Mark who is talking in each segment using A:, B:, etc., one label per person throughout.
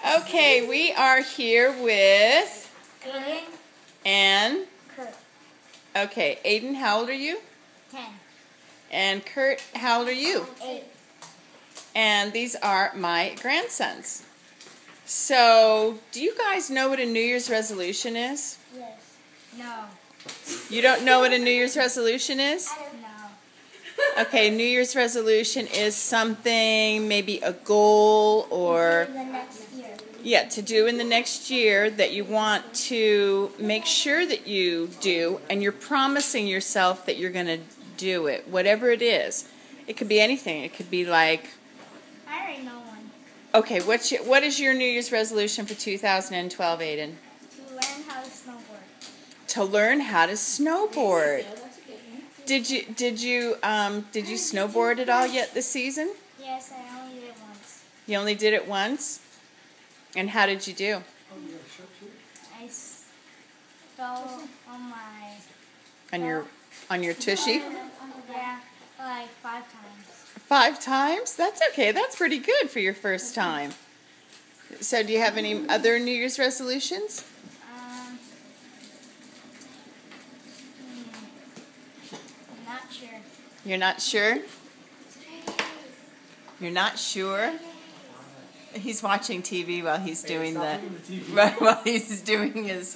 A: Okay, we are here with
B: Aiden.
A: and
B: Kurt.
A: okay, Aiden, how old are you?
B: 10.
A: And Kurt, how old are you?
B: 8.
A: And these are my grandsons. So, do you guys know what a New Year's resolution is?
B: Yes. No.
A: You don't know what a New Year's resolution is?
B: No.
A: Okay, New Year's resolution is something, maybe a goal or
B: The next year.
A: yeah, to do in the next year that you want to make sure that you do, and you're promising yourself that you're going to do it, whatever it is. It could be anything. It could be like,
B: I already know one.
A: okay, what is your New Year's resolution for 2012, Aiden?
B: To learn how to snowboard.
A: To learn how to snowboard. Did you snowboard at all yet this season?
B: Yes, I only did it once.
A: You only did it once? And how did you do?
B: I fell
A: On your tushy?
B: Yeah, like 5 times.
A: 5 times? That's okay. That's pretty good for your first time. So do you have any other New Year's resolutions?
B: I'm not sure.
A: You're not sure? You're not sure? He's watching TV while he's doing while he's doing his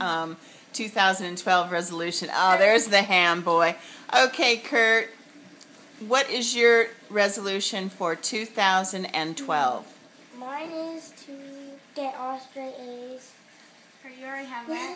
A: 2012 resolution. Oh, there's the ham boy. Okay, Kurt, what is your resolution for 2012?
B: Mine is to get all straight A's. You already have that?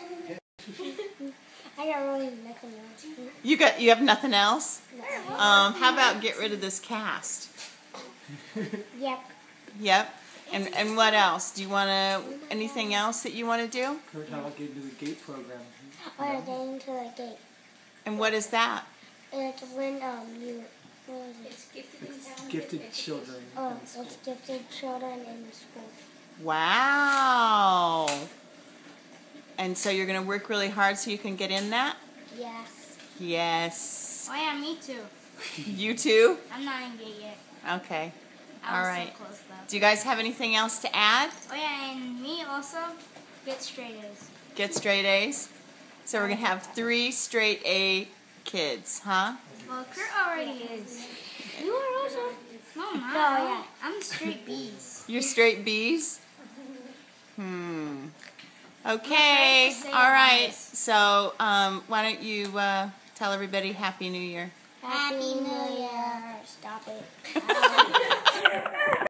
B: I got really nothing else.
A: You have nothing else?
B: No.
A: How about get rid of this cast?
B: Yep.
A: Yep. And what else? Do you want anything else that you want to do?
C: Kurt, how about getting to the GATE program?
B: Oh, yeah, getting to the gate.
A: And what is that?
B: It's when what is it?
C: It's gifted children.
B: Oh, it's gifted children in school.
A: Wow. And so you're going to work really hard so you can get in that?
B: Yes.
A: Yes.
B: Oh yeah, me too.
A: You too?
B: I'm not in gate yet.
A: Okay.
B: I
A: All
B: was
A: right.
B: so close though.
A: Do you guys have anything else to add?
B: Oh yeah, and me also get straight A's.
A: Get straight A's? So we're going to have 3 straight A kids, huh?
B: Well, Kurt already is. You are also. No, I'm not. No, yeah. I'm straight B's.
A: You're straight B's? Okay.
B: to say
A: All right.
B: this.
A: So why don't you tell everybody Happy New Year?
B: Happy New Year. Stop it.